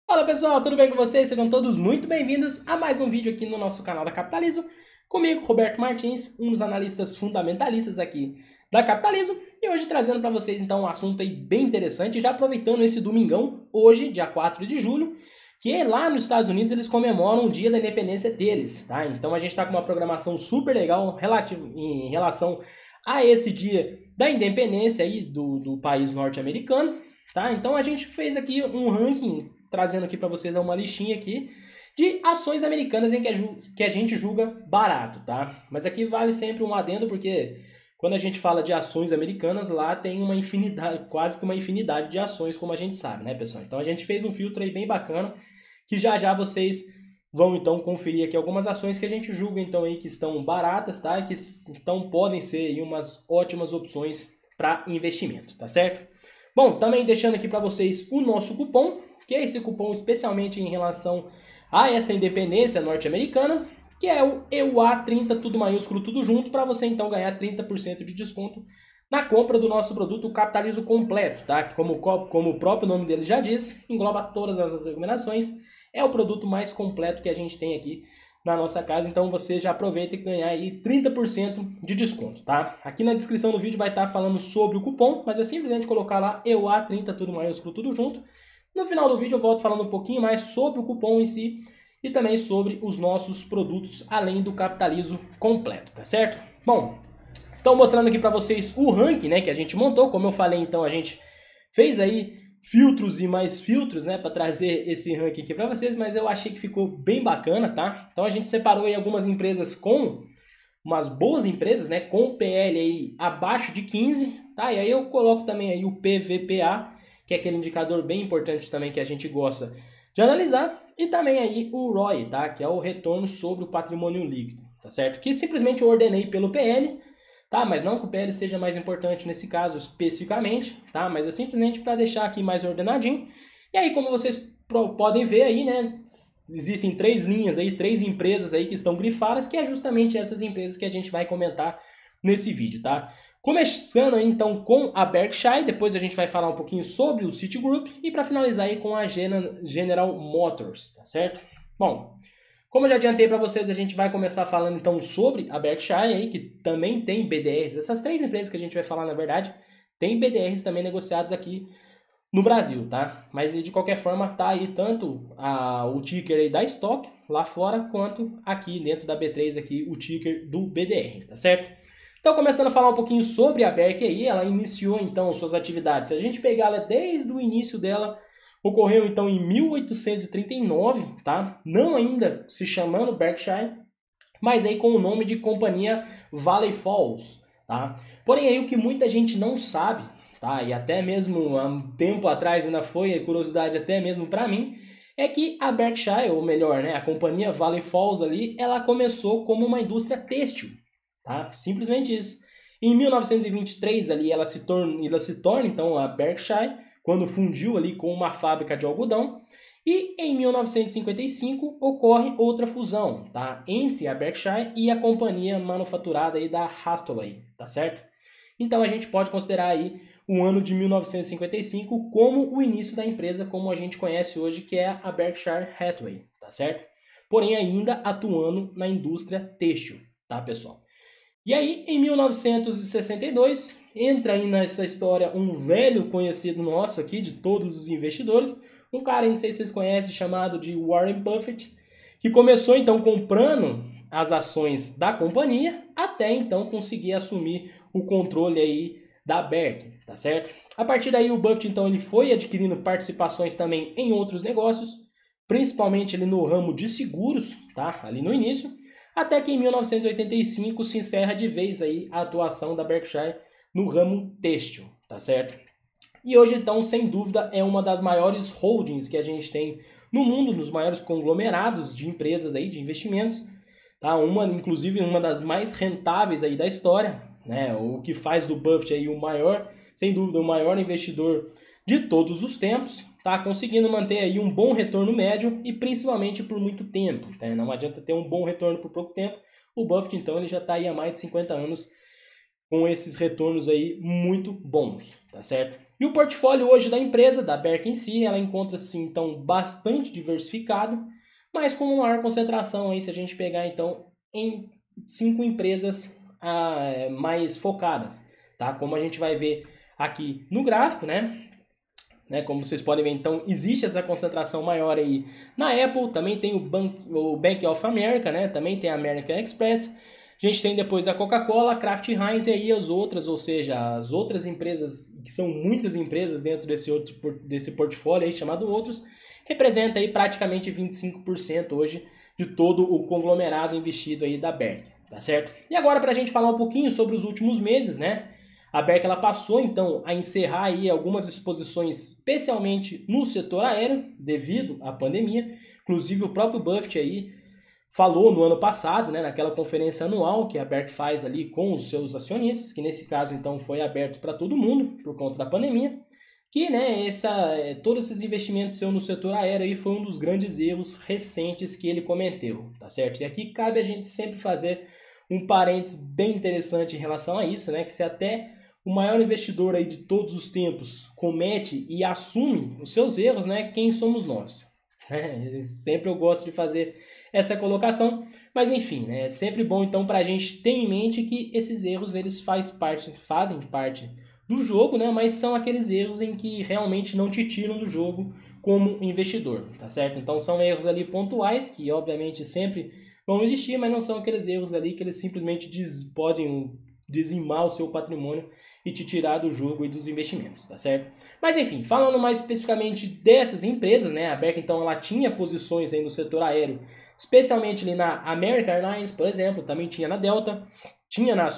Fala pessoal, tudo bem com vocês? Sejam todos muito bem-vindos a mais um vídeo aqui no nosso canal da Capitalismo. Comigo, Roberto Martins, um dos analistas fundamentalistas aqui da Capitalismo. E hoje trazendo para vocês então um assunto aí bem interessante, já aproveitando esse domingão, hoje, dia 4 de julho, que lá nos Estados Unidos eles comemoram o dia da independência deles, tá? Então a gente está com uma programação super legal em relação a esse dia da independência aí do país norte-americano, tá? Então a gente fez aqui um ranking trazendo aqui para vocês uma listinha aqui de ações americanas em que a gente julga barato, tá? Mas aqui vale sempre um adendo, porque quando a gente fala de ações americanas, lá tem uma infinidade, quase que uma infinidade de ações, como a gente sabe, né, pessoal? Então a gente fez um filtro aí bem bacana, que já já vocês vão então conferir aqui algumas ações que a gente julga então aí que estão baratas, tá? Que então podem ser aí umas ótimas opções para investimento, tá certo? Bom, também deixando aqui para vocês o nosso cupom, que é esse cupom especialmente em relação a essa independência norte-americana, que é o EUA30, tudo maiúsculo, tudo junto, para você então ganhar 30% de desconto na compra do nosso produto Capitalismo Completo, tá? Que como o próprio nome dele já diz, engloba todas as recomendações, é o produto mais completo que a gente tem aqui na nossa casa, então você já aproveita e ganha aí 30% de desconto, tá? Aqui na descrição do vídeo vai estar falando sobre o cupom, mas é simplesmente colocar lá EUA30, tudo maiúsculo, tudo junto. No final do vídeo eu volto falando um pouquinho mais sobre o cupom em si e também sobre os nossos produtos além do capitalismo completo, tá certo? Bom, então mostrando aqui para vocês o ranking, né, que a gente montou, como eu falei, então a gente fez aí filtros e mais filtros, né, para trazer esse ranking aqui para vocês, mas eu achei que ficou bem bacana, tá? Então a gente separou aí algumas empresas com umas boas empresas, né, com PL aí abaixo de 15, tá? E aí eu coloco também aí o PVPA, que é aquele indicador bem importante também que a gente gosta de analisar, e também aí o ROI, tá? Que é o retorno sobre o patrimônio líquido, tá certo? Que simplesmente eu ordenei pelo PL, tá? Mas não que o PL seja mais importante nesse caso especificamente, tá? Mas é simplesmente para deixar aqui mais ordenadinho. E aí, como vocês podem ver aí, né? Existem três linhas aí, três empresas aí que estão grifadas, que é justamente essas empresas que a gente vai comentar nesse vídeo, tá? Começando aí, então com a Berkshire, depois a gente vai falar um pouquinho sobre o Citigroup e para finalizar aí com a General Motors, tá certo? Bom, como eu já adiantei para vocês, a gente vai começar falando então sobre a Berkshire aí, que também tem BDRs. Essas três empresas que a gente vai falar, na verdade, tem BDRs também negociados aqui no Brasil, tá? Mas de qualquer forma tá aí tanto o ticker aí da Stock lá fora, quanto aqui dentro da B3 aqui o ticker do BDR, tá certo? Então, começando a falar um pouquinho sobre a Berk aí, ela iniciou então suas atividades. Se a gente pegar ela desde o início dela, ocorreu então em 1839, tá? Não ainda se chamando Berkshire, mas aí com o nome de Companhia Valley Falls, tá? Porém aí o que muita gente não sabe, tá? E até mesmo há um tempo atrás ainda foi curiosidade até mesmo para mim, é que a Berkshire, ou melhor, né, a Companhia Valley Falls ali, ela começou como uma indústria têxtil, tá? Simplesmente isso. Em 1923 ali ela se torna então a Berkshire, quando fundiu ali com uma fábrica de algodão. E em 1955 ocorre outra fusão, tá? Entre a Berkshire e a companhia manufaturada aí da Hathaway, tá certo? Então a gente pode considerar aí o ano de 1955 como o início da empresa como a gente conhece hoje, que é a Berkshire Hathaway, tá certo? Porém ainda atuando na indústria têxtil, tá, pessoal? E aí, em 1962, entra aí nessa história um velho conhecido nosso aqui, de todos os investidores, um cara, não sei se vocês conhecem, chamado de Warren Buffett, que começou então comprando as ações da companhia, até então conseguir assumir o controle aí da Berk, tá certo? A partir daí o Buffett então ele foi adquirindo participações também em outros negócios, principalmente ali no ramo de seguros, tá? Ali no início, até que em 1985 se encerra de vez aí a atuação da Berkshire no ramo têxtil, tá certo? E hoje, então, sem dúvida, é uma das maiores holdings que a gente tem no mundo, dos maiores conglomerados de empresas aí, de investimentos, tá? Inclusive, uma das mais rentáveis aí da história, né? O que faz do Buffett aí o maior, sem dúvida, o maior investidor de todos os tempos, tá? Conseguindo manter aí um bom retorno médio e principalmente por muito tempo, tá? Não adianta ter um bom retorno por pouco tempo. O Buffett, então, ele já está aí há mais de 50 anos com esses retornos aí muito bons, tá certo? E o portfólio hoje da empresa, da Berk em si, ela encontra-se então bastante diversificado, mas com uma maior concentração aí, se a gente pegar então em 5 empresas mais focadas, tá? Como a gente vai ver aqui no gráfico, né? Como vocês podem ver, então, existe essa concentração maior aí na Apple, também tem o Bank of America, né? Também tem a American Express, a gente tem depois a Coca-Cola, a Kraft Heinz e aí as outras, ou seja, as outras empresas, que são muitas empresas dentro desse portfólio aí chamado outros, representa aí praticamente 25% hoje de todo o conglomerado investido aí da Berk, tá certo? E agora para a gente falar um pouquinho sobre os últimos meses, né? A Berk ela passou então a encerrar aí algumas exposições, especialmente no setor aéreo, devido à pandemia. Inclusive o próprio Buffett aí falou no ano passado, né, naquela conferência anual que a Berk faz ali com os seus acionistas, que nesse caso então foi aberto para todo mundo por conta da pandemia, que né, todos esses investimentos seus no setor aéreo aí foi um dos grandes erros recentes que ele cometeu, tá certo? E aqui cabe a gente sempre fazer um parênteses bem interessante em relação a isso, né, que se até o maior investidor aí de todos os tempos comete e assume os seus erros, né, quem somos nós? Sempre eu gosto de fazer essa colocação, mas enfim, né, é sempre bom então para a gente ter em mente que esses erros eles fazem parte do jogo, né, mas são aqueles erros em que realmente não te tiram do jogo como investidor, tá certo? Então são erros ali pontuais que obviamente sempre vão existir, mas não são aqueles erros ali que eles simplesmente podem dizimar o seu patrimônio e te tirar do jogo e dos investimentos, tá certo? Mas enfim, falando mais especificamente dessas empresas, né, a Berk então ela tinha posições aí no setor aéreo, especialmente ali na American Airlines, por exemplo, também tinha na Delta, tinha na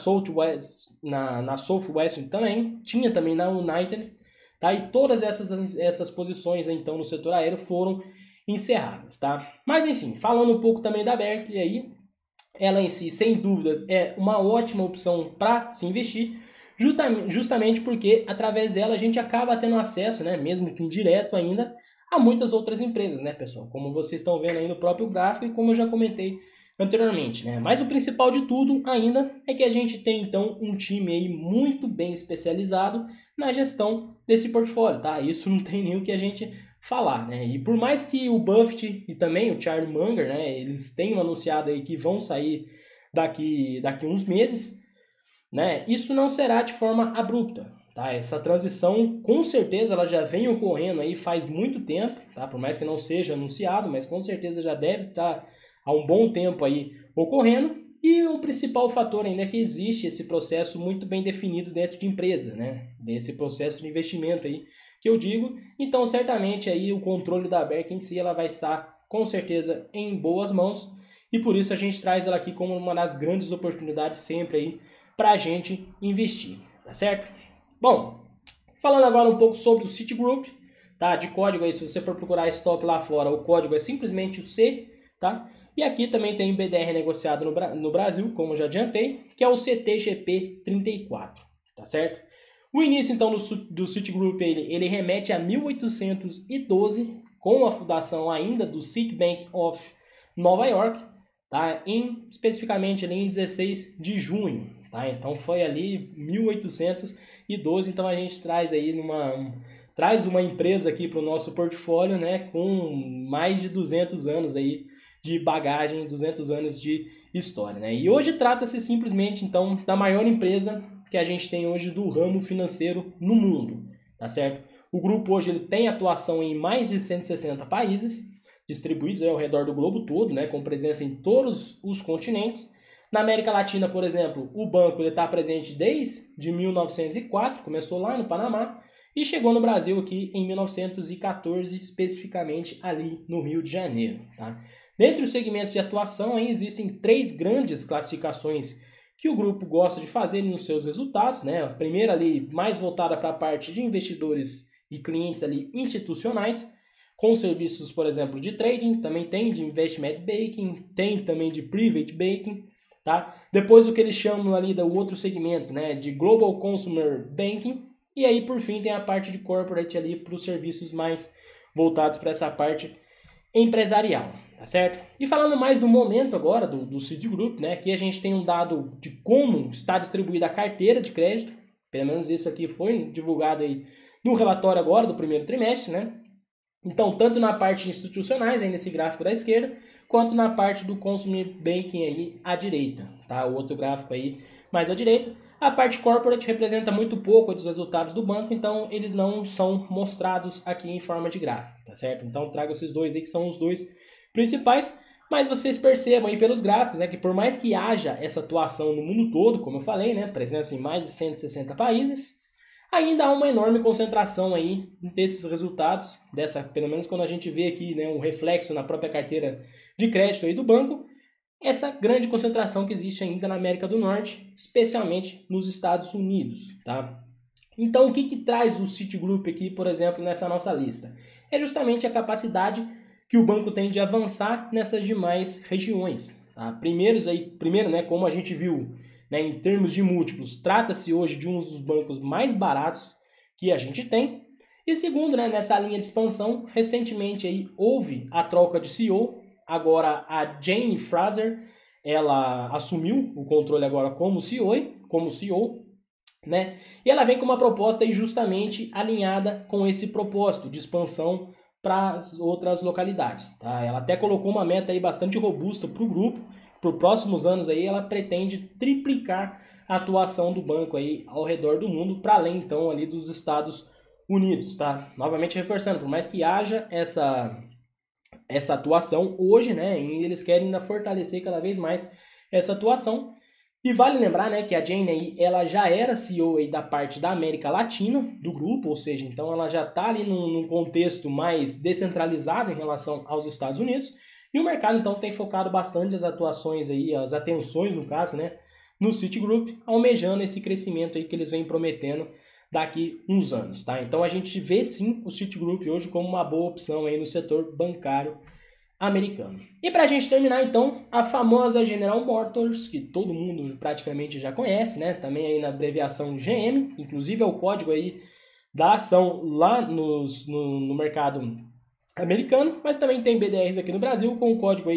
Southwest também, tinha também na United, tá? E todas essas posições então no setor aéreo foram encerradas, tá? Mas enfim, falando um pouco também da Berk, aí ela em si, sem dúvidas, é uma ótima opção para se investir, justamente porque através dela a gente acaba tendo acesso, né, mesmo que indireto ainda, a muitas outras empresas, né, pessoal? Como vocês estão vendo aí no próprio gráfico e como eu já comentei anteriormente, né? Mas o principal de tudo ainda é que a gente tem então um time aí muito bem especializado na gestão desse portfólio, tá? Isso não tem nem o que a gente falar, né? E por mais que o Buffett e também o Charlie Munger, né, eles tenham anunciado aí que vão sair daqui uns meses, né? Isso não será de forma abrupta, tá? Essa transição, com certeza, ela já vem ocorrendo aí faz muito tempo, tá? Por mais que não seja anunciado, mas com certeza já deve estar há um bom tempo aí ocorrendo. E o principal fator ainda é que existe esse processo muito bem definido dentro de empresa, né? Desse processo de investimento aí que eu digo. Então, certamente aí o controle da Berk em si ela vai estar com certeza em boas mãos. E por isso a gente traz ela aqui como uma das grandes oportunidades sempre aí para a gente investir, tá certo? Bom, falando agora um pouco sobre o Citigroup, tá? De código aí, se você for procurar estoque lá fora, o código é simplesmente o C, tá? E aqui também tem o BDR negociado no Brasil, como eu já adiantei, que é o CTGP34, tá certo? O início, então, do Citigroup, ele remete a 1812, com a fundação ainda do Citibank of Nova York, tá? Especificamente ali em 16 de junho, tá? Então foi ali 1812, então a gente traz aí uma empresa aqui para o nosso portfólio, né, com mais de 200 anos aí de bagagem, 200 anos de história, né? E hoje trata-se simplesmente, então, da maior empresa que a gente tem hoje do ramo financeiro no mundo, tá certo? O grupo hoje ele tem atuação em mais de 160 países, distribuídos ao redor do globo todo, né, com presença em todos os continentes. Na América Latina, por exemplo, o banco está presente desde 1904, começou lá no Panamá, e chegou no Brasil aqui em 1914, especificamente ali no Rio de Janeiro, tá? Dentre os segmentos de atuação, aí existem 3 grandes classificações que o grupo gosta de fazer nos seus resultados, né? A primeira ali, mais voltada para a parte de investidores e clientes ali institucionais, com serviços, por exemplo, de trading, também tem de investment banking, tem também de private banking, tá? Depois o que eles chamam ali do outro segmento, né? De global consumer banking, e aí por fim tem a parte de corporate ali para os serviços mais voltados para essa parte empresarial, tá certo? E falando mais do momento agora do Citigroup, né? Aqui a gente tem um dado de como está distribuída a carteira de crédito, pelo menos isso aqui foi divulgado aí no relatório agora do primeiro trimestre, né? Então, tanto na parte de institucionais, aí nesse gráfico da esquerda, quanto na parte do Consumer Banking aí à direita, tá? O outro gráfico aí mais à direita. A parte corporate representa muito pouco dos resultados do banco, então eles não são mostrados aqui em forma de gráfico, tá certo? Então, trago esses dois aí que são os dois principais, mas vocês percebam aí pelos gráficos, né, que por mais que haja essa atuação no mundo todo, como eu falei, né, presença em mais de 160 países, ainda há uma enorme concentração aí desses resultados, pelo menos quando a gente vê aqui, né, um reflexo na própria carteira de crédito aí do banco, essa grande concentração que existe ainda na América do Norte, especialmente nos Estados Unidos, tá? Então, o que traz o Citigroup aqui, por exemplo, nessa nossa lista? É justamente a capacidade que o banco tem de avançar nessas demais regiões, tá? Primeiro, né, como a gente viu, né, em termos de múltiplos, trata-se hoje de um dos bancos mais baratos que a gente tem. E segundo, né, nessa linha de expansão, recentemente aí houve a troca de CEO. Agora a Jane Fraser, ela assumiu o controle agora como CEO, né? E ela vem com uma proposta aí justamente alinhada com esse propósito de expansão para as outras localidades, tá? Ela até colocou uma meta aí bastante robusta para o grupo. Por próximos anos aí ela pretende triplicar a atuação do banco aí ao redor do mundo, para além então ali dos Estados Unidos, tá? Novamente reforçando, por mais que haja essa atuação hoje, né, e eles querem ainda fortalecer cada vez mais essa atuação. E vale lembrar, né, que a Jane aí, ela já era CEO aí da parte da América Latina do grupo, ou seja, então ela já está ali num contexto mais descentralizado em relação aos Estados Unidos, e o mercado então tem focado bastante as atuações aí, as atenções no caso, né, no Citigroup, almejando esse crescimento aí que eles vêm prometendo daqui uns anos, tá? Então a gente vê sim o Citigroup hoje como uma boa opção aí no setor bancário americano. E para a gente terminar então, a famosa General Motors, que todo mundo praticamente já conhece, né? Também aí na abreviação GM, inclusive é o código aí da ação lá no mercado americano, mas também tem BDRs aqui no Brasil com o código aí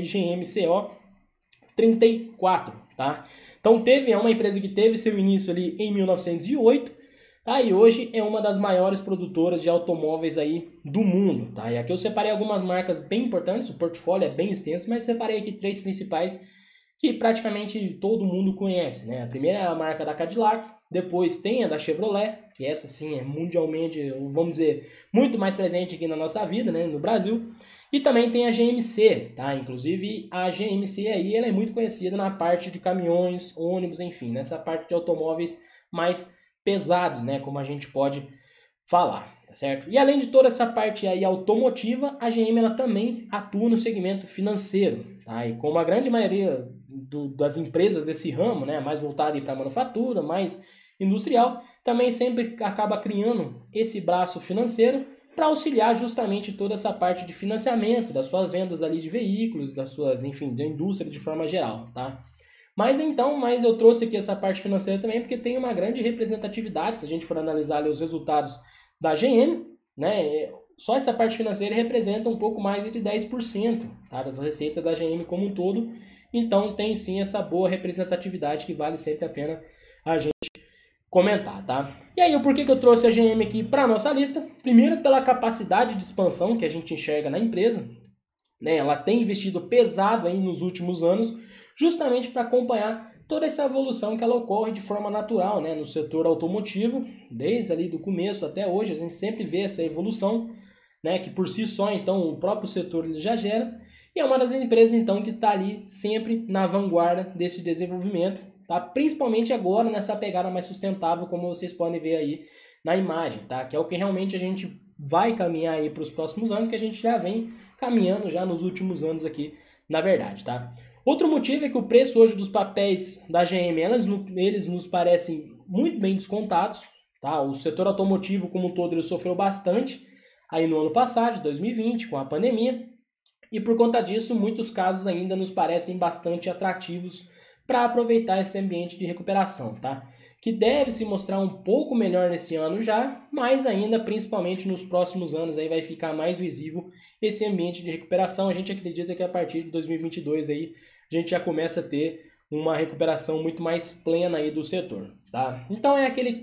GMCO34, tá? Então é uma empresa que teve seu início ali em 1908, tá? E hoje é uma das maiores produtoras de automóveis aí do mundo, tá? E aqui eu separei algumas marcas bem importantes, o portfólio é bem extenso, mas separei aqui 3 principais que praticamente todo mundo conhece, né? A primeira é a marca da Cadillac, depois tem a da Chevrolet, que essa sim é mundialmente, vamos dizer, muito mais presente aqui na nossa vida, né, no Brasil. E também tem a GMC, tá? Inclusive a GMC aí, ela é muito conhecida na parte de caminhões, ônibus, enfim, nessa parte de automóveis mais pesados, né, como a gente pode falar, tá certo? E além de toda essa parte aí automotiva, a GM ela também atua no segmento financeiro, tá? E como a grande maioria das empresas desse ramo, né, mais voltada para a manufatura, mais industrial, também sempre acaba criando esse braço financeiro para auxiliar justamente toda essa parte de financiamento, das suas vendas ali de veículos, das suas, enfim, da indústria de forma geral, tá? Mas eu trouxe aqui essa parte financeira também porque tem uma grande representatividade, se a gente for analisar ali os resultados da GM, né, só essa parte financeira representa um pouco mais de 10%, tá, das receitas da GM como um todo, então tem sim essa boa representatividade que vale sempre a pena a gente comentar, tá? E aí, por que eu trouxe a GM aqui para nossa lista? Primeiro, pela capacidade de expansão que a gente enxerga na empresa, né? Ela tem investido pesado aí nos últimos anos, justamente para acompanhar toda essa evolução que ela ocorre de forma natural, né, no setor automotivo, desde ali do começo até hoje, a gente sempre vê essa evolução, né, que por si só, então, o próprio setor ele já gera, e é uma das empresas, então, que está ali sempre na vanguarda desse desenvolvimento, tá? Principalmente agora nessa pegada mais sustentável, como vocês podem ver aí na imagem, tá? Que é o que realmente a gente vai caminhar aí para os próximos anos, que a gente já vem caminhando já nos últimos anos aqui, na verdade, tá? Outro motivo é que o preço hoje dos papéis da GM, eles nos parecem muito bem descontados, tá? O setor automotivo como um todo ele sofreu bastante aí no ano passado, de 2020, com a pandemia, e por conta disso, muitos casos ainda nos parecem bastante atrativos para aproveitar esse ambiente de recuperação, tá? Que deve se mostrar um pouco melhor nesse ano já, mas ainda, principalmente nos próximos anos, aí vai ficar mais visível esse ambiente de recuperação. A gente acredita que a partir de 2022 aí, a gente já começa a ter uma recuperação muito mais plena aí do setor, tá? Então é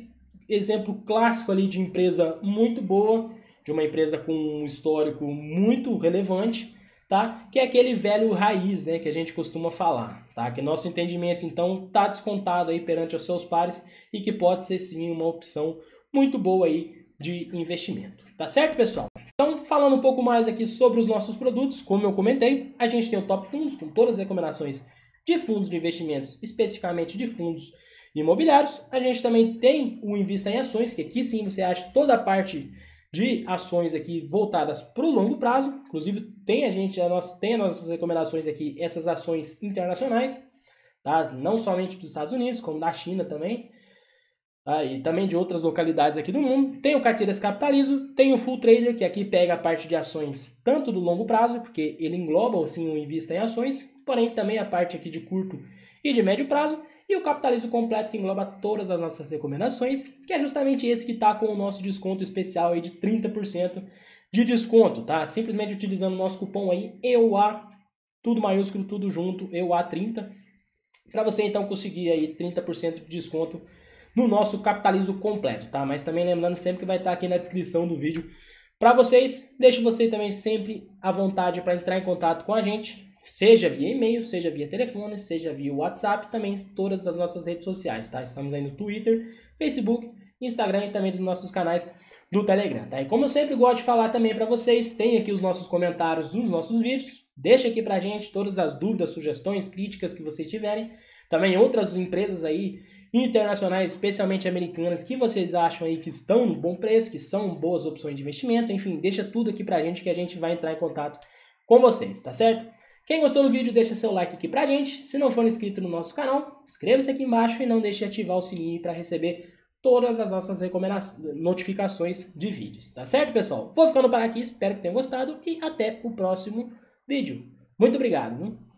exemplo clássico ali de empresa muito boa, de uma empresa com um histórico muito relevante, tá? Que é aquele velho raiz, né, que a gente costuma falar, tá? Que nosso entendimento, então, tá descontado aí perante os seus pares e que pode ser, sim, uma opção muito boa aí de investimento, tá certo, pessoal? Então, falando um pouco mais aqui sobre os nossos produtos, como eu comentei, a gente tem o Top Fundos, com todas as recomendações de fundos de investimentos, especificamente de fundos imobiliários. A gente também tem o Invista em Ações, que aqui sim você acha toda a parte de ações aqui voltadas para o longo prazo. Inclusive tem as nossas recomendações aqui, essas ações internacionais, tá? Não somente dos Estados Unidos, como da China também, tá? E também de outras localidades aqui do mundo. Tem o Carteiras Capitalizo, tem o Full Trader, que aqui pega a parte de ações tanto do longo prazo, porque ele engloba sim o Invista em Ações, porém também a parte aqui de curto e de médio prazo. E o Capitalizo Completo, que engloba todas as nossas recomendações, que é justamente esse que está com o nosso desconto especial aí de 30% de desconto, tá? Simplesmente utilizando o nosso cupom aí, EUA, tudo maiúsculo, tudo junto, EUA30, para você então conseguir aí 30% de desconto no nosso Capitalizo Completo, tá? Mas também lembrando sempre que vai estar aqui na descrição do vídeo para vocês. Deixo você também sempre à vontade para entrar em contato com a gente, seja via e-mail, seja via telefone, seja via WhatsApp, também todas as nossas redes sociais, tá? Estamos aí no Twitter, Facebook, Instagram e também nos nossos canais do Telegram, tá? E como eu sempre gosto de falar também para vocês, tem aqui os nossos comentários nos nossos vídeos, deixa aqui pra gente todas as dúvidas, sugestões, críticas que vocês tiverem, também outras empresas aí internacionais, especialmente americanas, que vocês acham aí que estão no bom preço, que são boas opções de investimento, enfim, deixa tudo aqui pra gente que a gente vai entrar em contato com vocês, tá certo? Quem gostou do vídeo, deixa seu like aqui pra gente. Se não for inscrito no nosso canal, inscreva-se aqui embaixo e não deixe de ativar o sininho para receber todas as nossas notificações de vídeos. Tá certo, pessoal? Vou ficando por aqui, espero que tenham gostado e até o próximo vídeo. Muito obrigado.